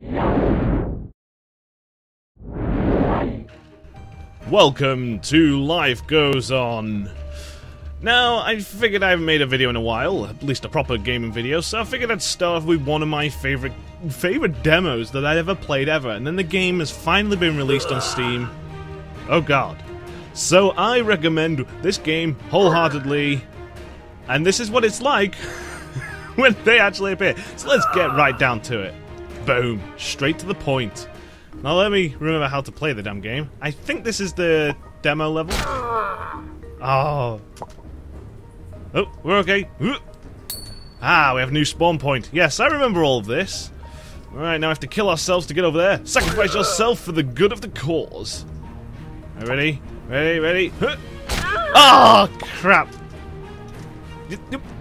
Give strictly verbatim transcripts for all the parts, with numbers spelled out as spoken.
Welcome to Life Goes On. Now, I figured I haven't made a video in a while, at least a proper gaming video, so I figured I'd start with one of my favorite favorite demos that I'd ever played ever, and then the game has finally been released on Steam. Oh god. So I recommend this game wholeheartedly, and this is what it's like when they actually appear. So let's get right down to it. Boom. Straight to the point. Now let me remember how to play the damn game. I think this is the demo level. Oh. Oh, we're okay. Ah, we have a new spawn point. Yes, I remember all of this. Alright, now we have to kill ourselves to get over there. Sacrifice yourself for the good of the cause. Right, ready? Ready? Ready? Oh, crap. Made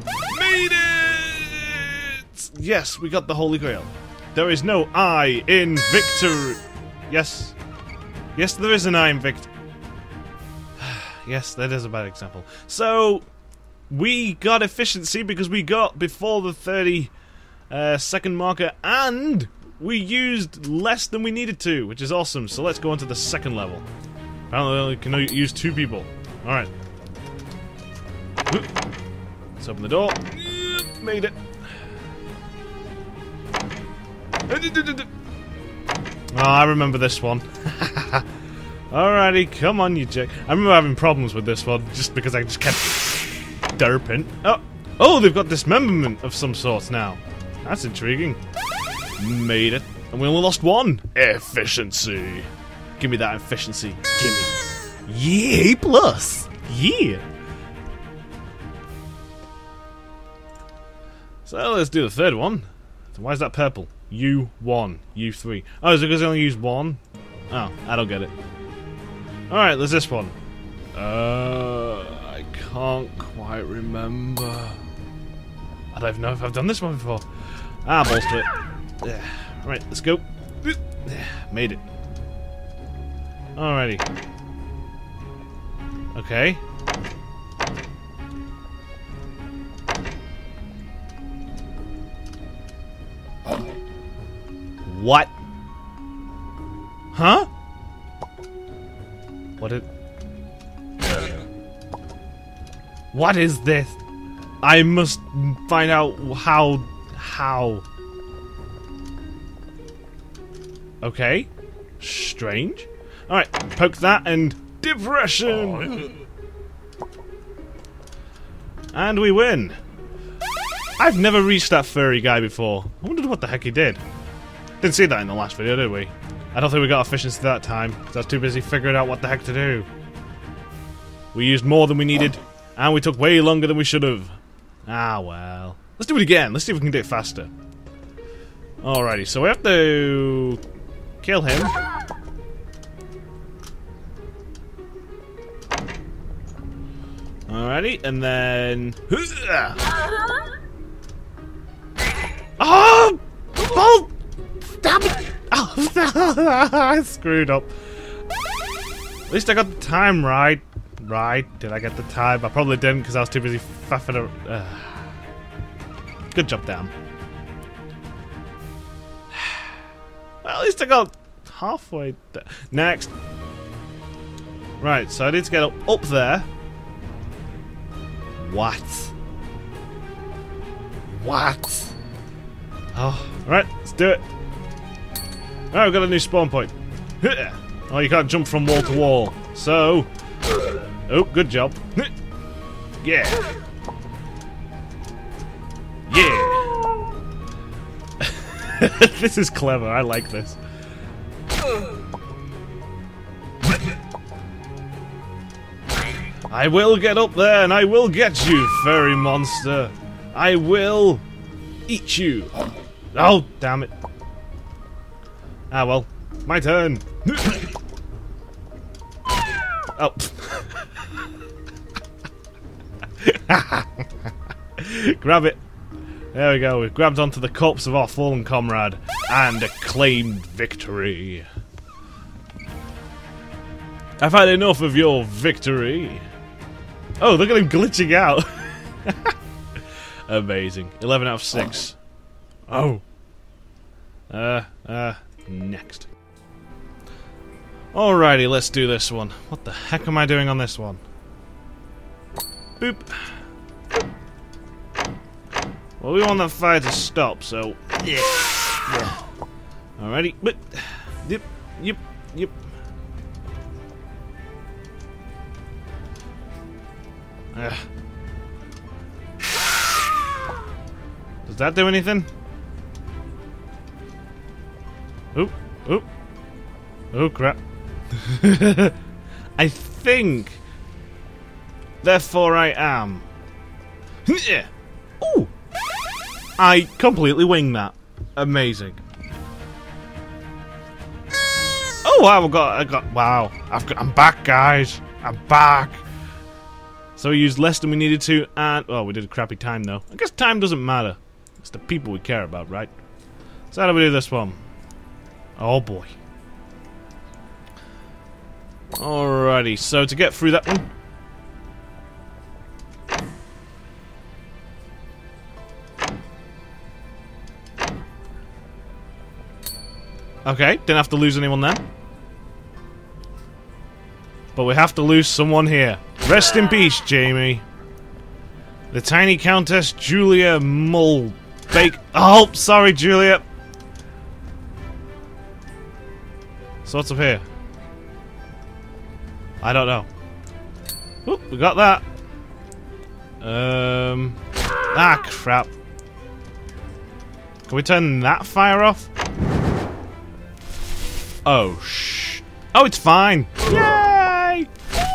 it! Yes, we got the Holy Grail. There is no I in victory. Yes. Yes, there is an I in victory. Yes, that is a bad example. So, we got efficiency because we got before the thirty uh, second marker, and we used less than we needed to, which is awesome. So let's go on to the second level. Apparently we can only use two people. Alright. Let's open the door. Made it. Oh, I remember this one. Alrighty, come on, you jerk. I remember having problems with this one, just because I just kept derping. Oh, oh, they've got dismemberment of some sort now. That's intriguing. Made it. And we only lost one. Efficiency. Give me that efficiency. Give me. Yeah, A plus. Yeah. So let's do the third one. Why is that purple? U one, U three. Oh, is it because I only use one? Oh, I don't get it. Alright, there's this one. Uh, I can't quite remember. I don't even know if I've done this one before. Ah, balls to it. Yeah. Right, let's go. Made it. Alrighty. Okay. What? Huh? What it? What is this? I must find out how. How? Okay. Strange. Alright, poke that and depression! And we win! I've never reached that furry guy before. I wondered what the heck he did. Didn't see that in the last video, did we? I don't think we got efficiency that time, because I was too busy figuring out what the heck to do. We used more than we needed, and we took way longer than we should have. Ah, well. Let's do it again. Let's see if we can do it faster. Alrighty, so we have to kill him. Alrighty, and then... Oh! Oh! Stop it! Oh, I screwed up. At least I got the time right. Right? Did I get the time? I probably didn't because I was too busy faffing around. Uh. Good job, Dan. Well, at least I got halfway there. Next. Right, so I need to get up, up there. What? What? Oh, right, let's do it. Oh, we've got a new spawn point. Oh, you can't jump from wall to wall. So... Oh, good job. Yeah. Yeah. This is clever. I like this. I will get up there and I will get you, furry monster. I will eat you. Oh, damn it. Ah, well. My turn. Oh. Grab it. There we go. We've grabbed onto the corpse of our fallen comrade and acclaimed victory. I've had enough of your victory. Oh, look at him glitching out. Amazing. eleven out of six. Oh. Uh, uh, next. Alrighty, let's do this one. What the heck am I doing on this one? Boop. Well, we want that fire to stop, so... Yeah. Yeah. Alrighty, but... Yep, yep, yep. Ugh. Does that do anything? Oop, oop. Oh, crap. I think... Therefore I am. Ooh! I completely winged that. Amazing. Oh wow! I got, I got. Wow! I've got. I'm back, guys. I'm back. So we used less than we needed to, and oh, we did a crappy time though. I guess time doesn't matter. It's the people we care about, right? So how do we do this one? Oh boy. Alrighty. So to get through that one. Okay, didn't have to lose anyone then. But we have to lose someone here. Rest in peace, Jamie. The tiny Countess Julia Mulbake. Oh, sorry, Julia. So what's up here? I don't know. Oop, we got that. Um. Ah, crap. Can we turn that fire off? Oh, shh. Oh, it's fine. Yay!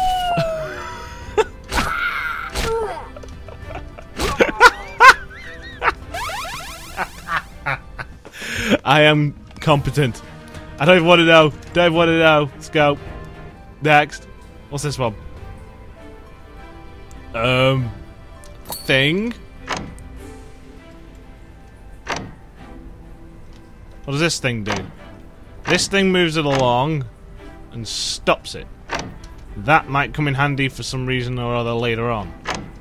I am competent. I don't even want to know. Don't even want to know. Let's go. Next. What's this one? Um. Thing. What does this thing do? This thing moves it along and stops it. That might come in handy for some reason or other later on.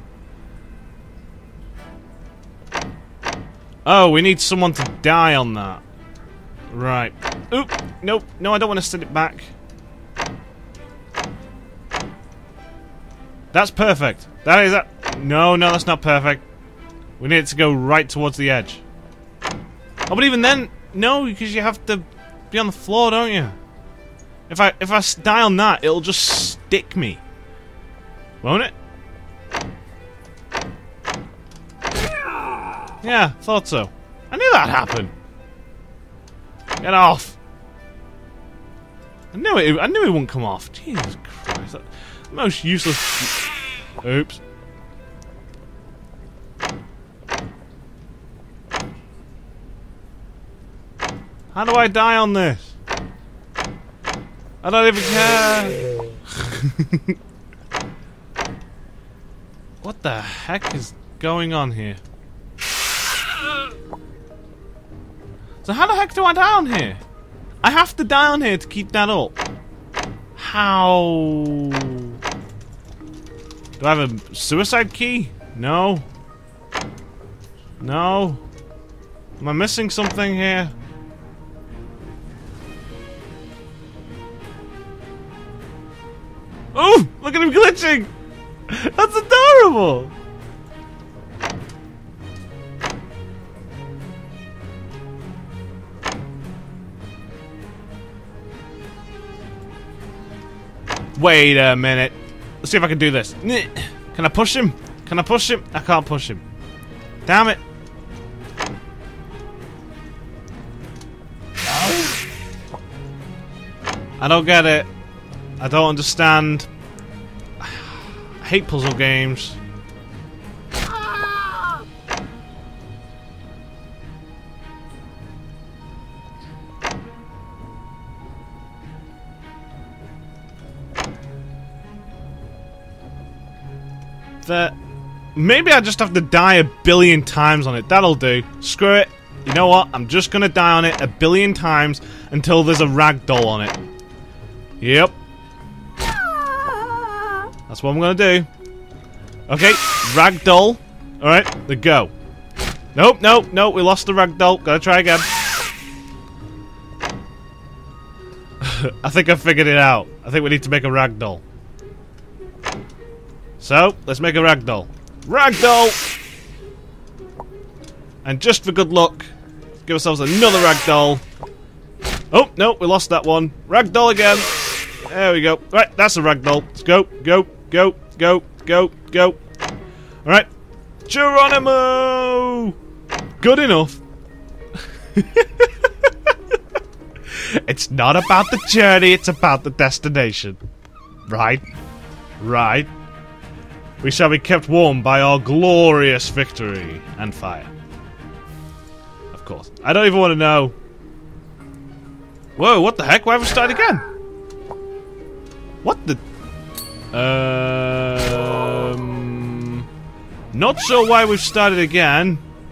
Oh, we need someone to die on that. Right. Oop! Nope. No, I don't want to set it back. That's perfect. That is that. No, no, that's not perfect. We need it to go right towards the edge. Oh, but even then, no, because you have to be on the floor, don't you? If I if I die on that, it'll just stick me, won't it? Yeah, thought so. I knew that'd happen. Get off! I knew it. I knew it wouldn't come off. Jesus Christ! That, the most useless. Oops. How do I die on this? I don't even care. What the heck is going on here? So how the heck do I die on here? I have to die on here to keep that up. How? Do I have a suicide key? No. No. Am I missing something here? Oh! Look at him glitching! That's adorable! Wait a minute. Let's see if I can do this. Can I push him? Can I push him? I can't push him. Damn it. I don't get it. I don't understand. I hate puzzle games. That maybe I just have to die a billion times on it. That'll do. Screw it. You know what? I'm just gonna die on it a billion times until there's a ragdoll on it. Yep. That's what I'm gonna do. Okay, ragdoll. Alright, the go. Nope, nope, nope, we lost the ragdoll. Gotta try again. I think I figured it out. I think we need to make a ragdoll. So, let's make a ragdoll. Ragdoll! And just for good luck, give ourselves another ragdoll. Oh, no, we lost that one. Ragdoll again. There we go. Right, that's a ragdoll. Let's go, go, go, go, go, go. Alright. Geronimo! Good enough. It's not about the journey, it's about the destination. Right? Right. We shall be kept warm by our glorious victory and fire. Of course. I don't even want to know. Whoa, what the heck? Why have we started again? What the... Um... Not sure why we've started again.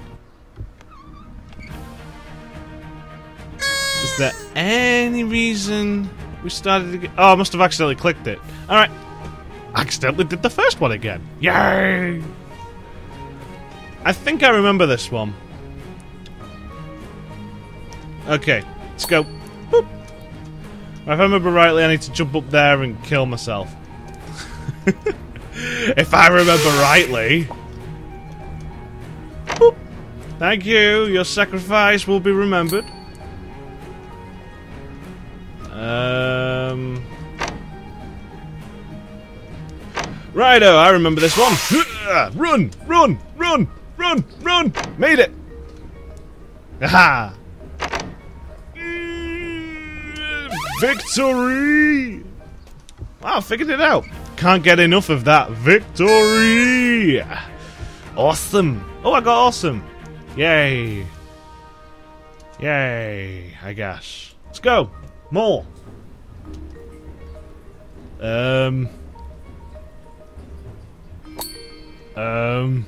Is there any reason we started again? Oh, I must have accidentally clicked it. Alright. Accidentally did the first one again. Yay! I think I remember this one. Okay, let's go. Boop. If I remember rightly, I need to jump up there and kill myself. If I remember rightly. Boop. Thank you. Your sacrifice will be remembered. Um. Righto, I remember this one. Run, run, run, run, run. Made it. Aha. Victory! Wow, figured it out. Can't get enough of that. Victory! Awesome. Oh, I got awesome. Yay. Yay, I guess. Let's go. More. Um. Um.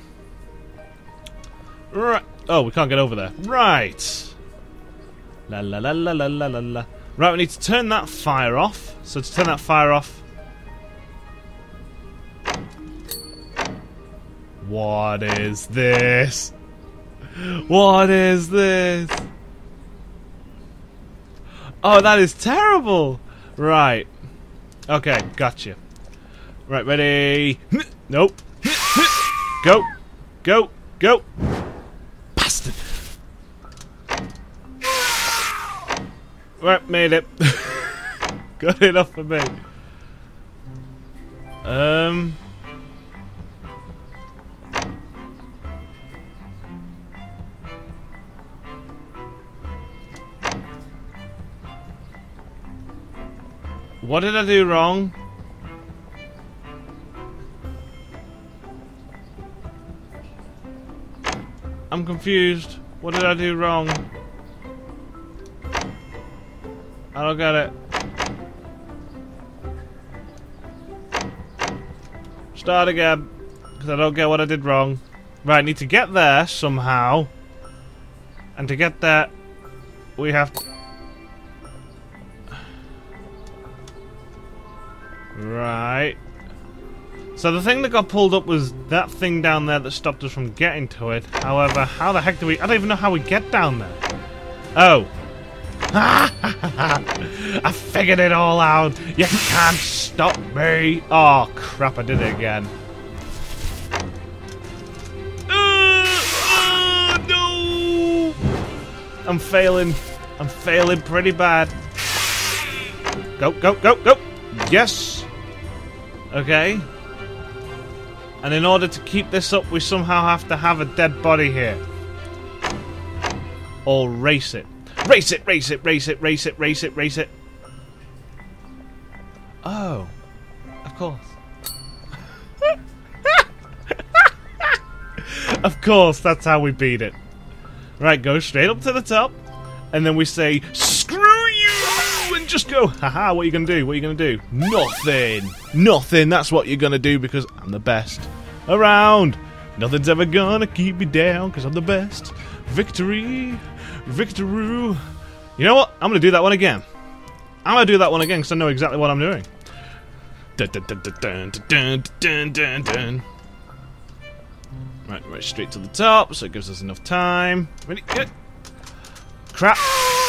Right. Oh, we can't get over there. Right. La la la la la la la la. Right, we need to turn that fire off. So to turn that fire off... What is this? What is this? Oh, that is terrible! Right. Okay, gotcha. Right, ready... Nope. Go! Go! Go! Bastard! Right, made it. Good enough for me. Um. What did I do wrong? I'm confused. What did I do wrong? I don't get it. Start again, because I don't get what I did wrong. Right, I need to get there somehow. And to get there, we have to... Right. So the thing that got pulled up was that thing down there that stopped us from getting to it. However, how the heck do we... I don't even know how we get down there. Oh. I figured it all out. You can't stop me. Oh crap! I did it again. Uh, uh, no! I'm failing. I'm failing pretty bad. Go, go, go, go! Yes. Okay. And in order to keep this up, we somehow have to have a dead body here, or race it. Race it, race it, race it, race it, race it, race it. Oh. Of course. Of course, that's how we beat it. Right, go straight up to the top. And then we say, screw you! And just go, haha, what are you going to do? What are you going to do? Nothing. Nothing, that's what you're going to do because I'm the best around. Nothing's ever going to keep me down because I'm the best. Victory. Victoroo. You know what? I'm going to do that one again. I'm going to do that one again because I know exactly what I'm doing. Dun, dun, dun, dun, dun, dun, dun, dun. Right, right straight to the top so it gives us enough time. Ready? Good. Crap.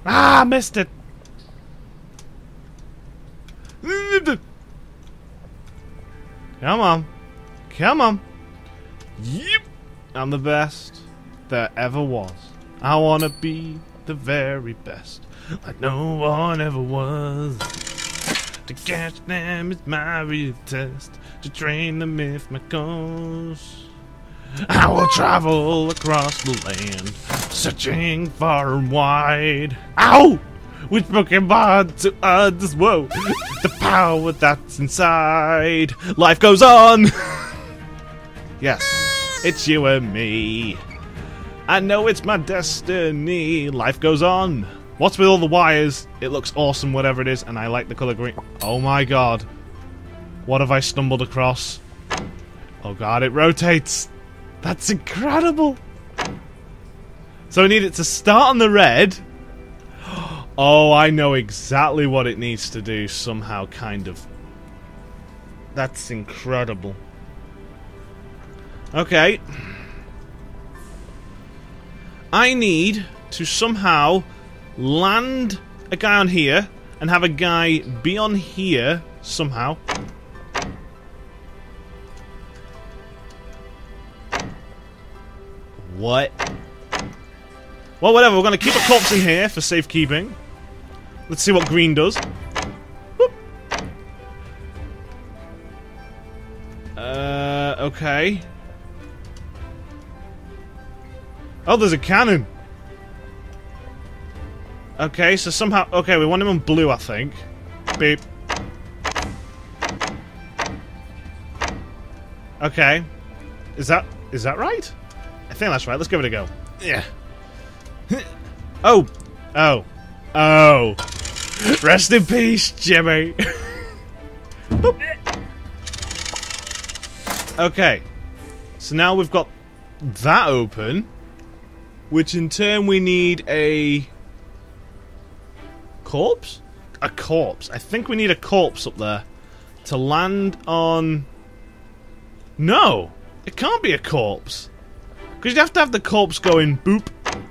Ah, missed it. Come on. Come on. Yep. I'm the best there ever was. I wanna be the very best, like no one ever was. To catch them is my real test. To train them if my goes. I will travel across the land, searching far and wide. Ow! Which Pokemon to us? Whoa! The power that's inside. Life goes on. Yes, it's you and me. I know it's my destiny. Life goes on. What's with all the wires? It looks awesome, whatever it is, and I like the color green. Oh my god. What have I stumbled across? Oh god, it rotates. That's incredible. So I need it to start on the red. Oh, I know exactly what it needs to do somehow, kind of. That's incredible. Okay. I need to somehow land a guy on here and have a guy be on here somehow. What? Well, whatever. We're going to keep a corpse in here for safekeeping. Let's see what green does. Whoop. Uh, okay. Oh, there's a cannon. Okay, so somehow... Okay, we want him on blue, I think. Beep. Okay. Is that... Is that right? I think that's right. Let's give it a go. Yeah. Oh. Oh. Oh. Rest in peace, Jimmy. Okay. So now we've got that open. Which in turn we need a... corpse? A corpse. I think we need a corpse up there. To land on... No! It can't be a corpse. Because you'd have to have the corpse going boop.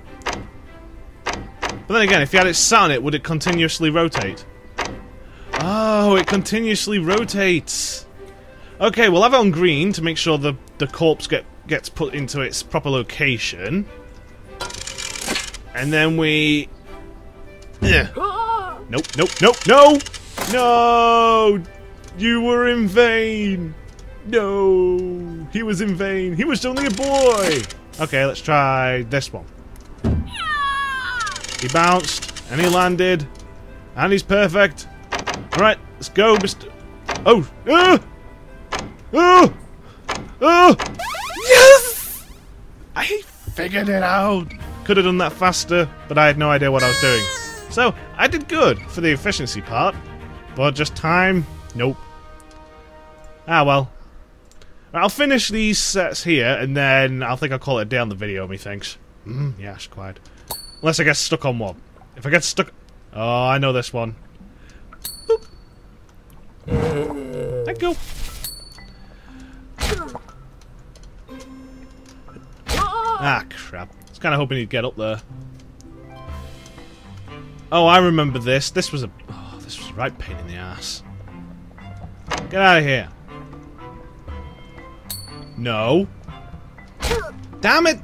But then again, if you had it sat on it, would it continuously rotate? Oh, it continuously rotates. Okay, we'll have it on green to make sure the, the corpse get, gets put into its proper location. And then we... Yeah. Nope, nope, nope, no! No! You were in vain! No! He was in vain. He was only a boy! Okay, let's try this one. He bounced, and he landed, and he's perfect. Alright, let's go, Mister Oh! Oh! Oh! Oh! Yes! I figured it out! Could have done that faster, but I had no idea what I was doing. So, I did good for the efficiency part, but just time, nope. Ah well. I'll finish these sets here, and then I'll think I'll call it a day on the video, methinks. Mm, yes, quite. Unless I get stuck on one. If I get stuck... Oh, I know this one. Boop. Thank you. Ah, crap. I was kind of hoping he'd get up there. Oh, I remember this. This was a... Oh, this was a right pain in the ass. Get out of here. No. Damn it!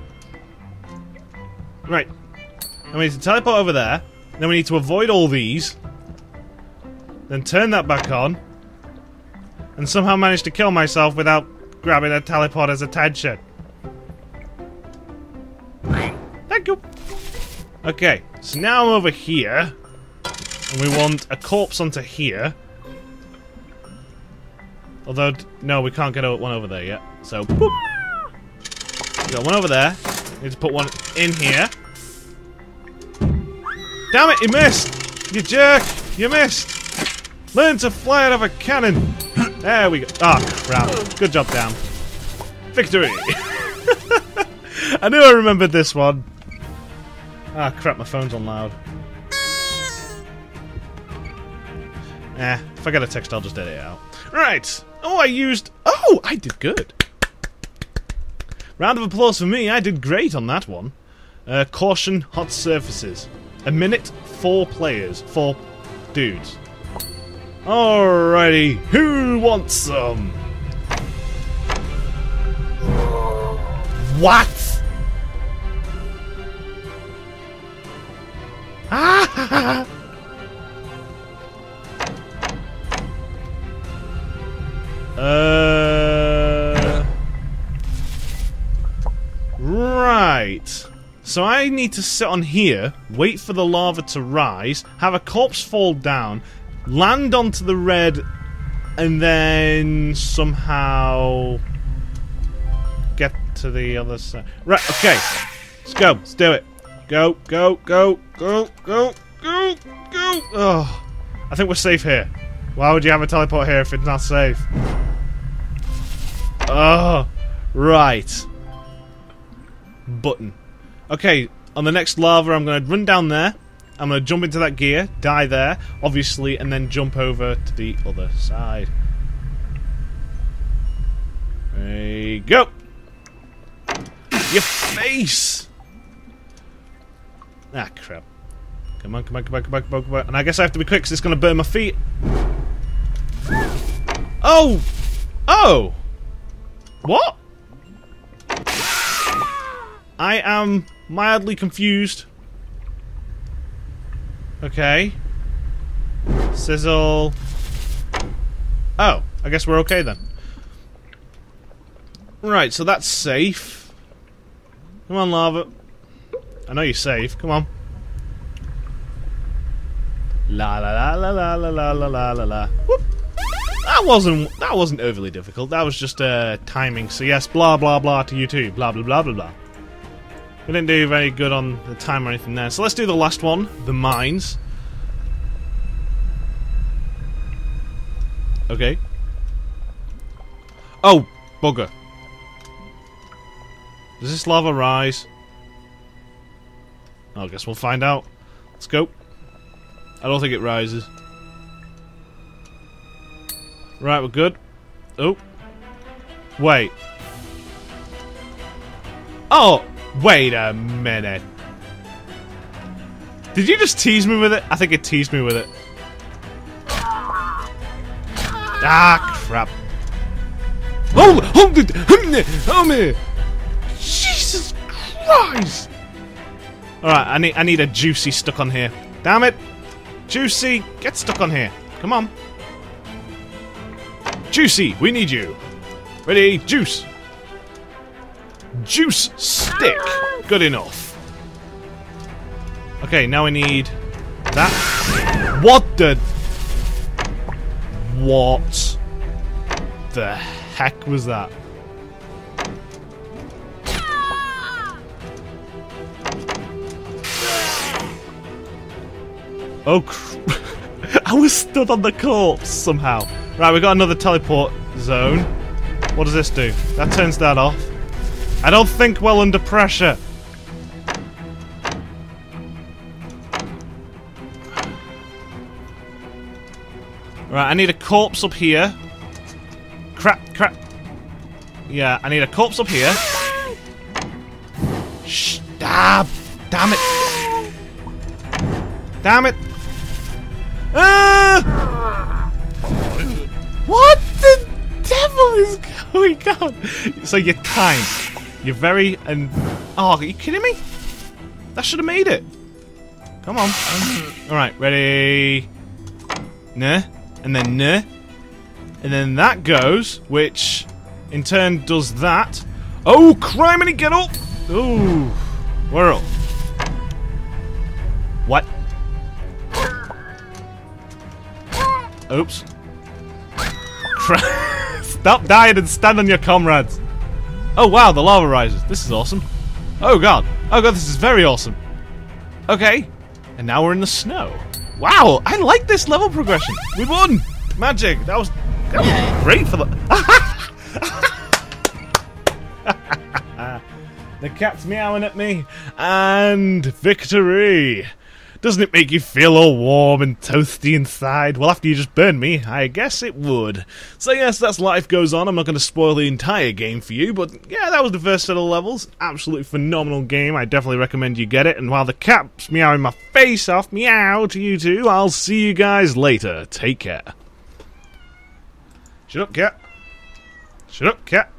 Right. And we need to teleport over there. Then we need to avoid all these. Then turn that back on. And somehow manage to kill myself without grabbing a teleporter's attention. Thank you. Okay, so now I'm over here. And we want a corpse onto here. Although, no, we can't get one over there yet. So, boop. We got one over there. Need to put one in here. Damn it, you missed! You jerk! You missed! Learn to fly out of a cannon! There we go. Ah, oh, crap. Good job, Dan. Victory! I knew I remembered this one. Ah, crap, my phone's on loud. Eh, if I get a text, I'll just edit it out. Right! Oh, I used... Oh, I did good. Round of applause for me. I did great on that one. Uh, caution, hot surfaces. A minute, four players, four dudes. Alrighty, who wants some? What? Ah! uh. Right. So I need to sit on here, wait for the lava to rise, have a corpse fall down, land onto the red, and then somehow get to the other side. Right, okay. Let's go. Let's do it. Go, go, go, go, go, go, go. Oh, I think we're safe here. Why would you have a teleport here if it's not safe? Oh, right. Button. Okay, on the next lava, I'm going to run down there. I'm going to jump into that gear, die there, obviously, and then jump over to the other side. There you go. Your face! Ah, crap. Come on, come on, come on, come on, come on, come on. And I guess I have to be quick because it's going to burn my feet. Oh! Oh! What? I am mildly confused. Okay. Sizzle. Oh, I guess we're okay then. Right, so that's safe. Come on, lava. I know you're safe. Come on. La la la la la la la la la la la. Whoop. That wasn't that wasn't overly difficult. That was just uh, timing. So yes, blah blah blah to you too. Blah blah blah blah blah. We didn't do very good on the time or anything there. So let's do the last one, the mines. Okay. Oh, bugger. Does this lava rise? I guess we'll find out. Let's go. I don't think it rises. Right, we're good. Oh. Wait. Oh! Wait a minute. Did you just tease me with it? I think it teased me with it. Ah, crap. Oh! Oh, me! Jesus Christ! Alright, I need, I need a Juicy stuck on here. Damn it! Juicy, get stuck on here. Come on. Juicy, we need you. Ready, juice. Juice stick. Good enough. Okay, now we need that. What the... What the heck was that? Oh, cr I was stood on the corpse somehow. Right, we got another teleport zone. What does this do? That turns that off. I don't think well under pressure. Right, I need a corpse up here. Crap, crap. Yeah, I need a corpse up here. Shh, ah, damn it. Damn it. Ah! What the devil is going on? So you're timed. You're very and oh, are you kidding me? That should have made it. Come on. All right, ready? Nah, and then nah, and then that goes, which in turn does that. Oh, criminy, get up! Ooh, we're up. What? Oops. Stop dying and stand on your comrades. Oh wow, the lava rises. This is awesome. Oh god. Oh god, this is very awesome. Okay. And now we're in the snow. Wow, I like this level progression. We won! Magic. That was, that was great for the... The cat's meowing at me. And victory. Doesn't it make you feel all warm and toasty inside? Well, after you just burned me, I guess it would. So yes, that's Life Goes On. I'm not going to spoil the entire game for you, but yeah, that was the first set of levels. Absolutely phenomenal game. I definitely recommend you get it. And while the cat's meowing my face off, meow to you two, I'll see you guys later. Take care. Shut up, cat. Shut up, cat.